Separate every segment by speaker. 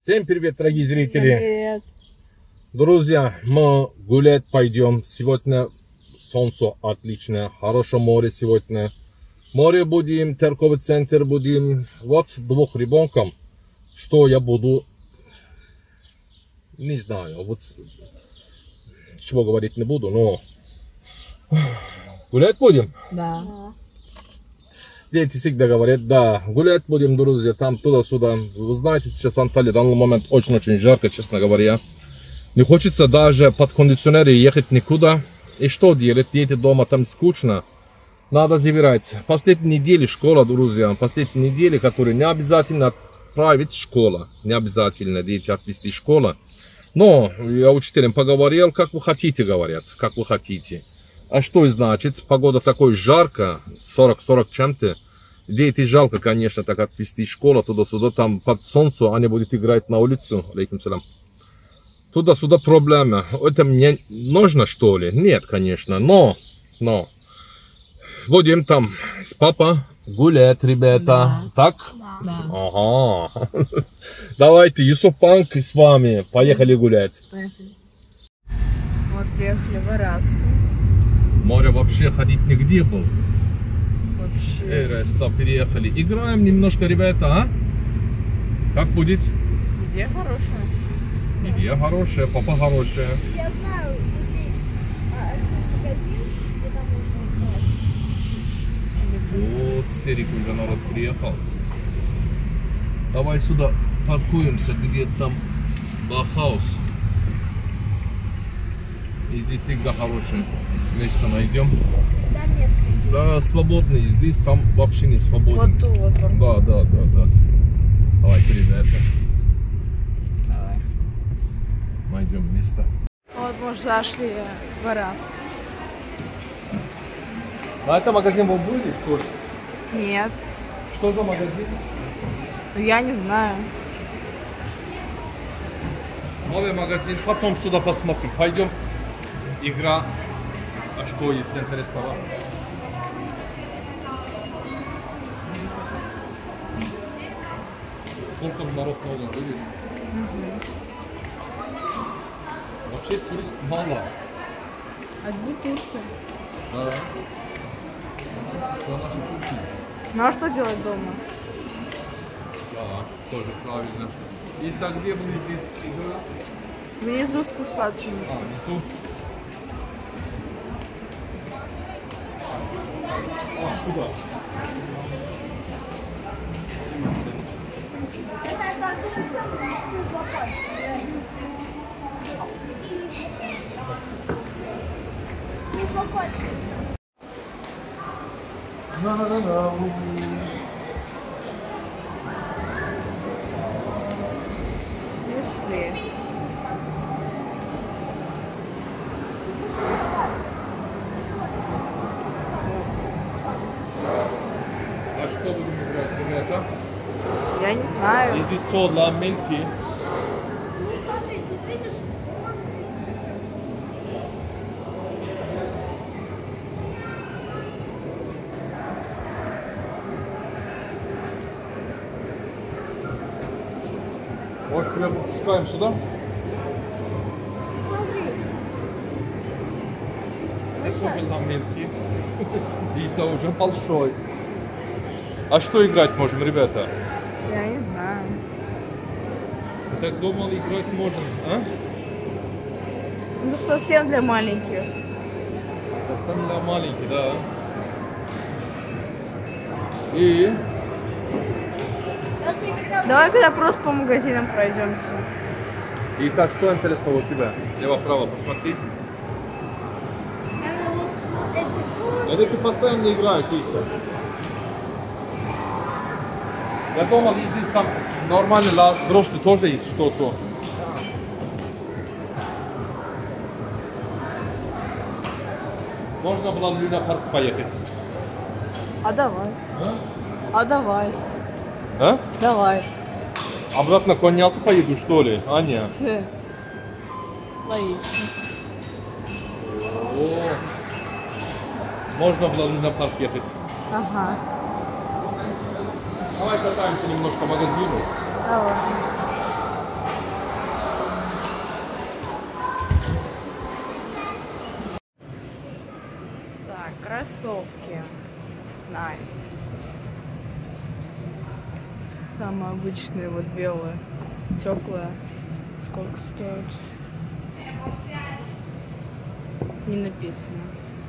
Speaker 1: Всем привет, дорогие зрители!
Speaker 2: Привет!
Speaker 1: Друзья, мы гулять пойдем. Сегодня солнце отличное, хорошее море сегодня. Море будем, торговый центр будем. Вот двух ребенком. Что я буду? Не знаю. Вот чего говорить не буду, но гулять будем?
Speaker 2: Да.
Speaker 1: Дети всегда говорят, да, гулять будем, друзья, там туда-сюда. Вы знаете, сейчас в Анталии в данный момент очень-очень жарко, честно говоря. Не хочется даже под кондиционером ехать никуда. И что делать? Дети дома, там скучно. Надо забирать. Последние недели школа, друзья. Последние недели, которые не обязательно отправить в школу. Не обязательно дети отвезти в школу. Но я учителем поговорил, как вы хотите, говорят. Как вы хотите. А что значит? Погода такой жарко, 40 чем-то. Дети жалко, конечно, так отвезти в школу туда-сюда. Там под солнцем они будут играть на улицу. Туда-сюда проблема. Это мне нужно, что ли? Нет, конечно. Но. Будем там с папой гулять, ребята.
Speaker 2: Да.
Speaker 1: Так?
Speaker 2: Да.
Speaker 1: Ага. Давайте, Юсуп Панк с вами. Поехали гулять.
Speaker 2: Поехали. Вот приехали в Арасту.
Speaker 1: Море вообще ходить нигде был.
Speaker 2: Вообще.
Speaker 1: Раста, переехали. Играем немножко, ребята, а? Как будет?
Speaker 2: Где хорошая?
Speaker 1: Идея хорошая, папа хорошая.
Speaker 3: Я знаю, тут есть один магазин, где там можно играть.
Speaker 1: Вот, Серик уже народ приехал. Давай сюда паркуемся, где там Бахаус. И здесь всегда хорошее место найдем.
Speaker 3: Да, место есть.
Speaker 1: Да, свободный здесь, там вообще не свободно.
Speaker 2: Вот тут вот.
Speaker 1: Да. Давайте, ребята,
Speaker 2: Давай.
Speaker 1: найдем место.
Speaker 2: Вот мы уже зашли в Арасту.
Speaker 1: А это магазин вы были, что ли?
Speaker 2: Нет.
Speaker 1: Что за магазин?
Speaker 2: Ну, я не знаю.
Speaker 1: Новый магазин, потом сюда посмотрим. Пойдем. Игра. А что есть интересного? Сколько народ много, видишь? Вообще турист мало.
Speaker 2: Одни турки.
Speaker 1: Да. Что наши турки?
Speaker 2: Ну а что делать дома?
Speaker 1: Да, тоже правильно. И где были здесь игра?
Speaker 2: Внизу спускаться.
Speaker 1: Не тут. Куда?
Speaker 2: Пришли.
Speaker 1: А что будем играть, ребята?
Speaker 2: Я не знаю.
Speaker 1: И здесь сола, мельки.
Speaker 3: Ну смотри, тут видишь,
Speaker 1: Может, прямо пускаем сюда?
Speaker 3: смотри.
Speaker 1: Тоже на мельки. Иса уже большой. А что играть можем, ребята?
Speaker 2: Я не знаю.
Speaker 1: Так дома играть можем, а?
Speaker 2: Ну совсем для маленьких.
Speaker 1: Совсем для маленьких, да. И
Speaker 2: Давай когда просто по магазинам пройдемся.
Speaker 1: Иса, что интересного у тебя? Лево-право посмотри.
Speaker 3: Эти
Speaker 1: Это ты постоянно играешь, Иса. Я думал, здесь там нормально для взрослых тоже есть что-то. Можно было в Луна-парк поехать.
Speaker 2: А давай.
Speaker 1: А?
Speaker 2: А давай.
Speaker 1: А?
Speaker 2: Давай.
Speaker 1: Обратно к Коньялту поеду, что ли? А, нет.
Speaker 2: Логично.
Speaker 1: О, можно было в Луна-парк ехать.
Speaker 2: Ага.
Speaker 1: Давай катаемся немножко по магазину.
Speaker 2: Давай. кроссовки. Nike. Самые обычные, вот белые, теплые. Сколько стоят? Не написано.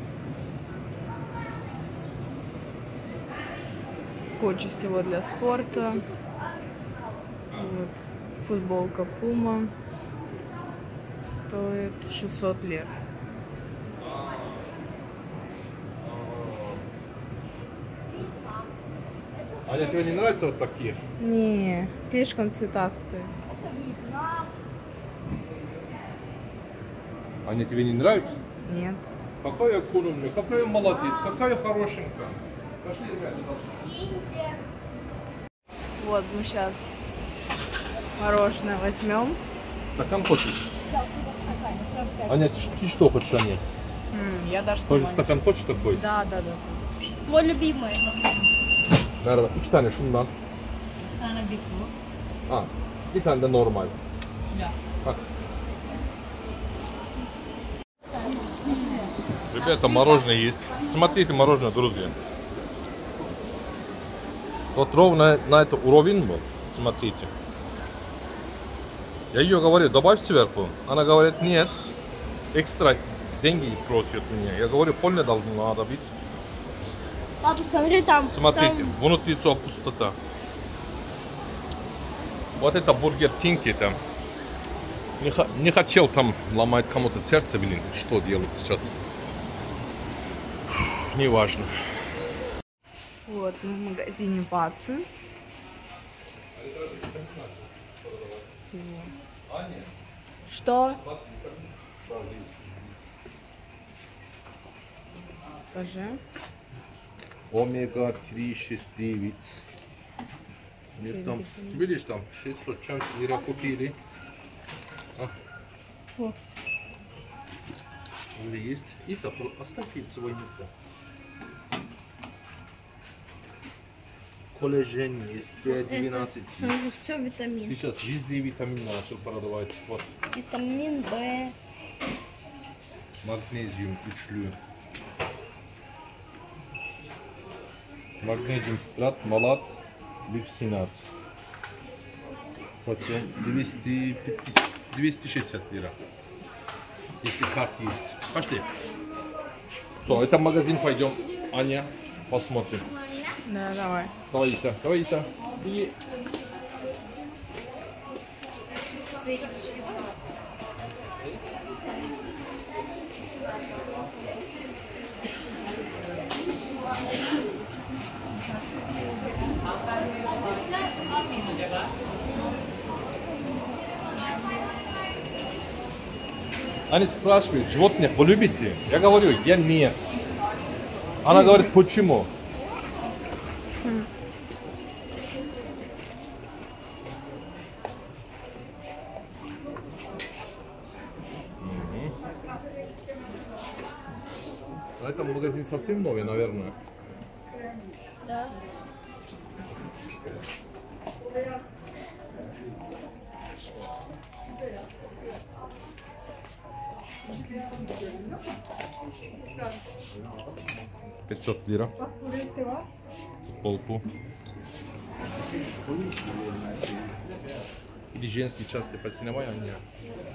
Speaker 2: Куча всего для спорта. Вот. Футболка Puma стоит 600 лир.
Speaker 1: Аня, тебе не нравятся вот такие?
Speaker 2: Не, слишком цветастые.
Speaker 1: Аня, тебе не нравится?
Speaker 2: Нет.
Speaker 1: Какая куrumля, какая молодец, какая хорошенькая. Пошли, ребята.
Speaker 2: Вот мы сейчас мороженое возьмем.
Speaker 1: Стакан хочешь? Аня, ты что хочешь, Аня?
Speaker 2: Я даже
Speaker 1: Тоже
Speaker 2: сама.
Speaker 1: стакан хочешь такой?
Speaker 2: Да.
Speaker 3: Мой любимый.
Speaker 1: Merhaba, 2 tane şundan.
Speaker 4: Bir tane Big bu.
Speaker 1: Ha, bir tane de normal.
Speaker 4: Ya.
Speaker 1: Bak. Ребята, мороженое есть. Смотрите, мороженое, друзья. Вот ровно на эту уровень, вот, смотрите. Я ее говорю, добавь сверху. Она говорит, нет. Экстра деньги просят меня. Я говорю, полное должно надо быть.
Speaker 3: Папа, смотри, там.
Speaker 1: Смотрите, внутри все пустота. Вот это Бургер Кинг, это. Не хотел там ломать кому-то сердце, блин. Что делать сейчас? Неважно.
Speaker 2: Вот мы в магазине Watsons. Что? Покажи.
Speaker 1: Омега-3, 6,9. Нет, там, видишь, там 600 чем-то лира купили. А.
Speaker 2: О.
Speaker 1: Или есть? Иса, оставь свое место. Коллаген есть, B12 есть.
Speaker 3: Все витамин.
Speaker 1: Сейчас везде витамин начал продавать. Вот.
Speaker 3: Витамин В.
Speaker 1: Магнезиум учлю. Магнезиум страт, малат, люксинат. Хотя 260 лира. Если карта есть. Пошли. Все, это магазин, пойдем. Аня, посмотрим.
Speaker 2: Да, давай.
Speaker 1: Давай, Иса, давай, Иса. И... Они спрашивают, животных вы любите? Я говорю, я нет. Она говорит, почему? А это магазин совсем новый, наверное.
Speaker 3: Да. $500 лира. Футболку. Или женский часто поснимаю, а нет.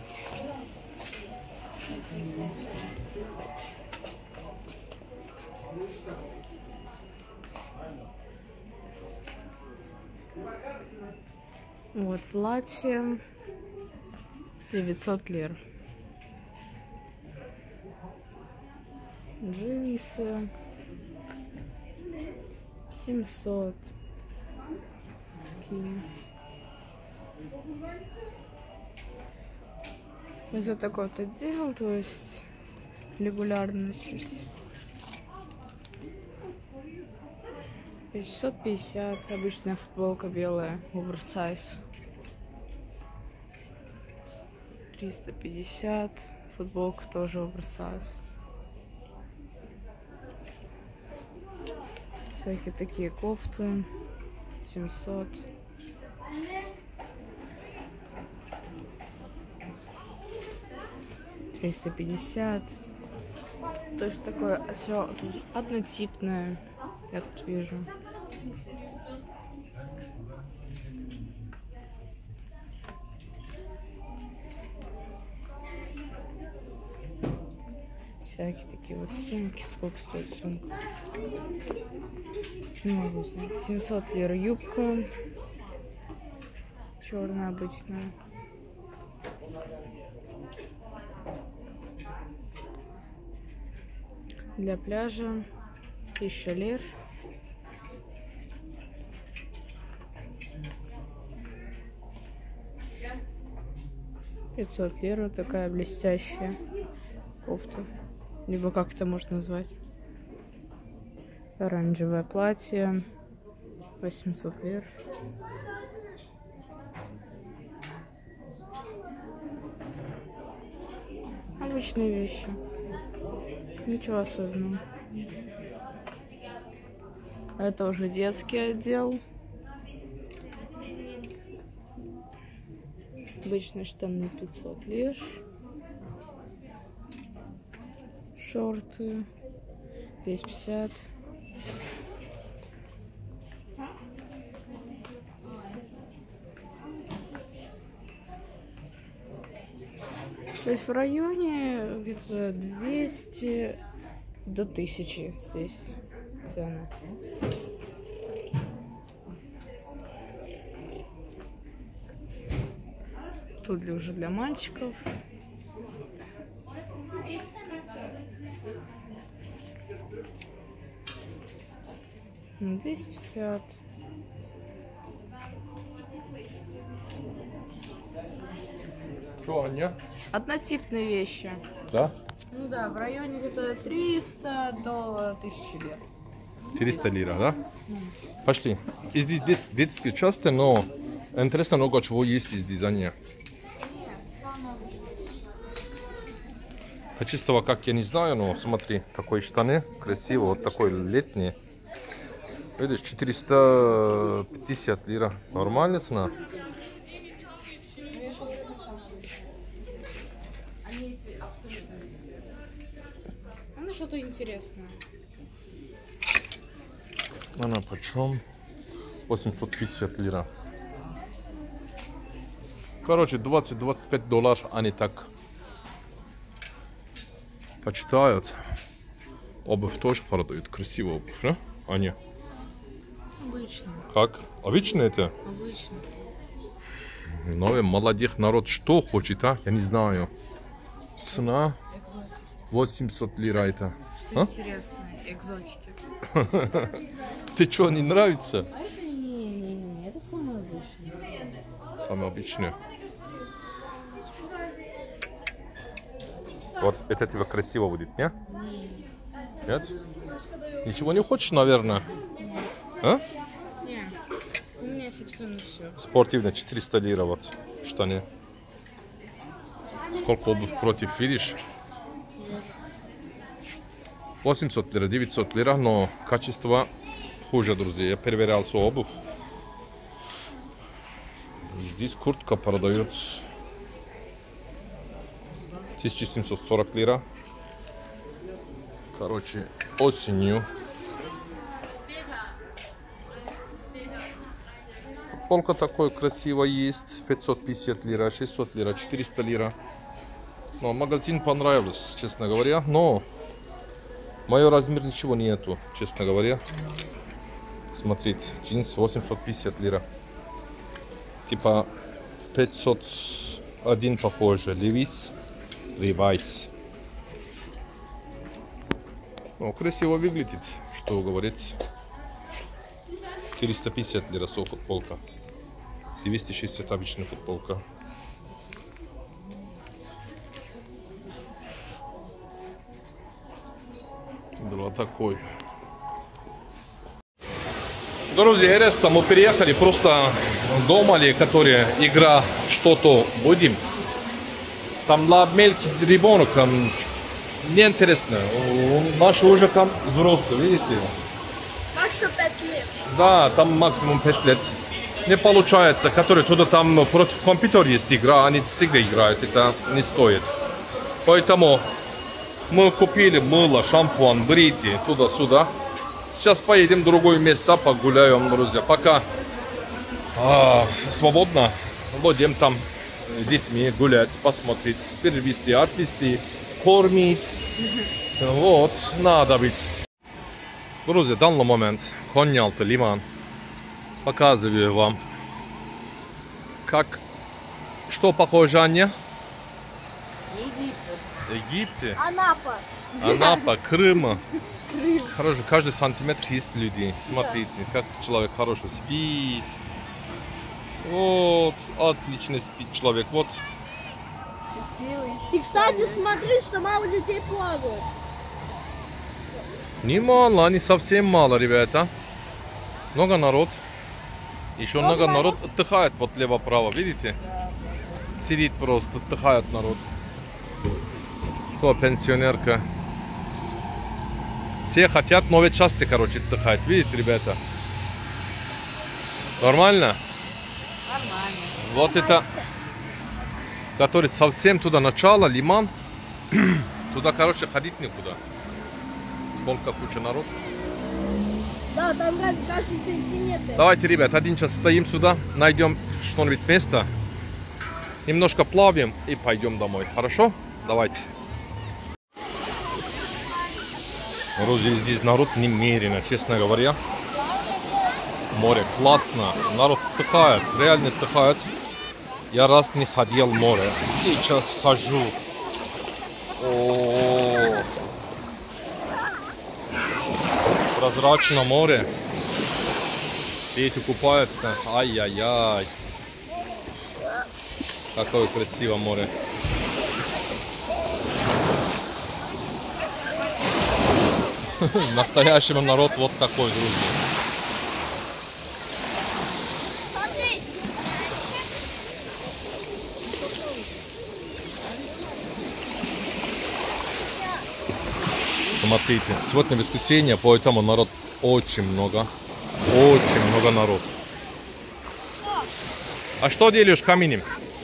Speaker 2: Вот платье 900 лир. Джинсы 700. Скин. Если такой вот отдел, то есть регулярно носить. 650, обычная футболка белая, оверсайз. 350, футболка тоже оверсайз. Всякие такие кофты, 700. $350. То есть такое все однотипное, я тут вижу. Всякие такие вот сумки. Сколько стоит сумка? Не могу знать. 700 лир юбка. Черная обычная. Для пляжа 1000 лир. $500 лир. Вот такая блестящая кофта. Либо как это можно назвать. Оранжевое платье. 800 лир. Обычные вещи. Ничего особенного. Это уже детский отдел. Обычные штаны 500 лир. Шорты 250. То есть в районе где-то 200 до 1000 здесь цены. Тут уже для мальчиков. Ну, 250.
Speaker 1: Что, Аня?
Speaker 2: Однотипные вещи.
Speaker 1: Да?
Speaker 2: Ну да, в районе где-то 300 до 1000 лир.
Speaker 1: 300 лира, да? Пошли. И здесь детские часто, но интересно много чего есть из дизайна. Качество, как я не знаю, но смотри, такой штаны, красиво, вот такой летний. Видишь, 450 лира. Нормальная цена.
Speaker 2: Ну, что-то интересное.
Speaker 1: Она почем? 850 лира. Короче, $20-25 они так почитают. Обувь тоже продают. Красивая обувь, да? Аня?
Speaker 2: Обычно.
Speaker 1: Как? Обычно это?
Speaker 2: Обычно.
Speaker 1: Ну, молодых народ что хочет, а? Я не знаю. Цена 800 лира это.
Speaker 2: Что интересное, экзотики.
Speaker 1: Ты что, не нравится?
Speaker 2: А это не, это самое обычное.
Speaker 1: Самое обычное. Вот это тебе красиво будет, не? Нет? Ничего не хочешь, наверное? А?
Speaker 2: Не, у меня собственно все.
Speaker 1: Спортивно, 400 лира вот штаны. Сколько обувь против, видишь? 800 лира, 900 лира, но качество хуже, друзья. Я проверял свою обувь. Здесь куртка продает 1740 лира. Короче, осенью. Футболка такой красивая есть. 550 лира, 600 лира, 400 лира. Но магазин понравился, честно говоря. Но мой размер ничего нету, честно говоря. Смотрите, джинс 850 лира. Типа 501 похоже. Levi's. Ну, красиво выглядит, что говорить. 450 лира футболка. 260 обычная футболка. Была такой. Друзья, Эреста, мы переехали, просто думали, которые игра что-то будем. Там для мелких ребенок, там неинтересно. Наши уже там взрослые, видите?
Speaker 3: Максимум 5 лет.
Speaker 1: Да, там максимум 5 лет. Не получается, которые туда там против компьютера есть игра, они всегда играют, это не стоит. Поэтому Мы купили мыло, шампунь, брити, туда-сюда. Сейчас поедем в другое место, погуляем, друзья. Пока свободно, будем там с детьми гулять, посмотреть, перевести, отвезти, кормить. Вот, надо быть. Друзья, в данный момент Коньялты, Лиман. Показываю вам, как, что похоже, Аня? Египте. Анапа, Крыма. Хорошо, каждый сантиметр есть люди. Смотрите, как человек хорошо спит. Вот, отлично спит человек. Вот.
Speaker 3: И, кстати, смотри, что мало людей плавают.
Speaker 1: Немало, не совсем мало, ребята. Много народ. Еще много народ отдыхает вот лево-право, видите? Сидит просто, отдыхает народ. Все, пенсионерка. Все хотят новые части, короче, отдыхать. Видите, ребята? Нормально?
Speaker 4: Нормально.
Speaker 1: Вот это, который совсем туда начало, Лиман. Туда, короче, ходить никуда. Сколько куча народ.
Speaker 3: Да, там каждый сантиметр.
Speaker 1: Давайте, ребят, один час стоим сюда, найдем что-нибудь место. Немножко плаваем и пойдем домой. Хорошо? Давайте. Друзья, здесь народ немерено, честно говоря. Море классно. Народ отдыхает, реально отдыхает. Я раз не ходил в море. Сейчас хожу. О-о-о. Прозрачное море. Дети купаются. Ай-яй-яй. Какое красивое море. Настоящий народ вот такой, друзья. Смотрите, сегодня воскресенье, поэтому народ очень много народ. А что делаешь камнем?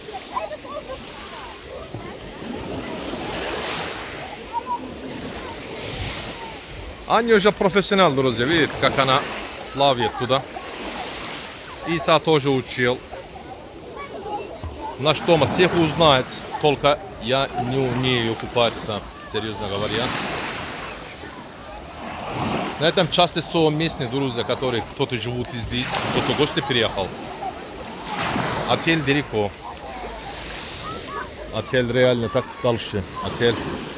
Speaker 1: Аня уже профессионал, друзья, видите, как она плавает туда. Иса тоже учил. Наш Тома всех узнает, только я не умею купаться, серьезно говоря. На этом часто все местные, друзья, которые кто-то живут здесь, кто-то в гости переехал. Отель далеко. Отель реально так дальше. Отель.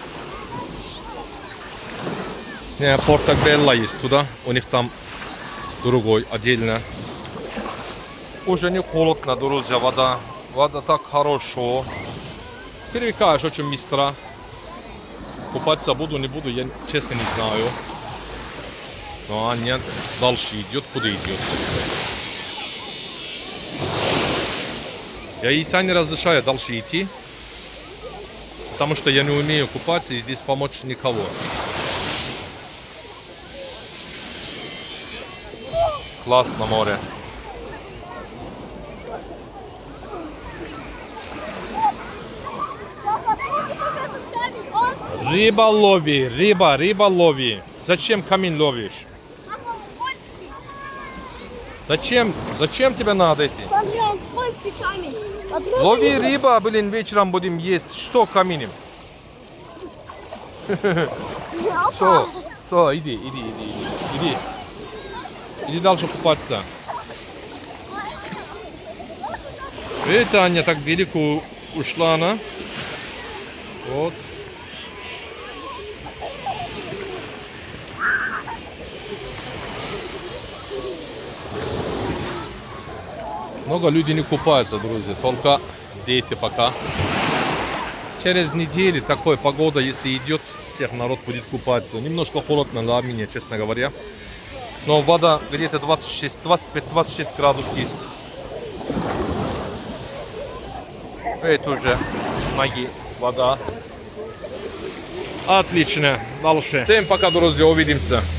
Speaker 1: Не, Порто-Белло есть туда. У них там другой, отдельно. Уже не холодно, друзья, вода. Вода так хорошо. Привыкаешь очень быстро. Купаться буду, не буду, я честно не знаю. Но Аня дальше идет, куда идет. Я и сам не разрешаю дальше идти. Потому что я не умею купаться и здесь помочь никого. Классно море. Рыба лови, рыба лови. Зачем камень ловишь? Зачем тебе надо эти?
Speaker 3: Смотри, он скользкий камень.
Speaker 1: Лови рыба, блин, вечером будем есть. Что камнем? Все, иди. Иди дальше купаться. Это Аня так далеко ушла, она. Вот. Много людей не купаются, друзья, только дети пока. Через неделю такой погода, если идет, всех народ будет купаться. Немножко холодно для меня, честно говоря. Но вода где-то 25-26 градусов есть. Это уже ноги, вода. Отлично, дальше. Всем пока, друзья, увидимся.